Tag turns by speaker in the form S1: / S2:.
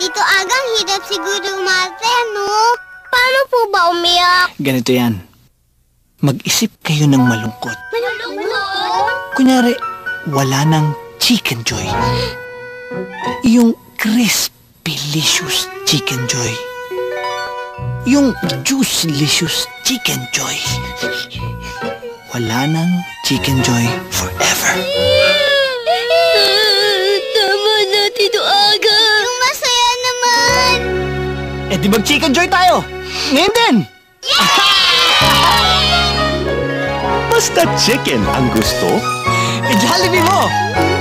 S1: Tito Agang, hirap siguro umarte, no? Paano po ba umiyak?
S2: Ganito yan. Mag-isip kayo ng malungkot.
S1: Malungkot?
S2: Kunyari, wala ng Chicken Joy. Yung crispy-licious Chicken Joy. Yung juice-licious Chicken Joy. Wala ng Chicken Joy forever.
S1: Tama na, Tito Agang. Yung masaya naman.
S2: Eh di mag-Chicken Joy tayo! Ngayon din!
S3: Basta chicken ang gusto,
S2: Eh, Jollibee mo!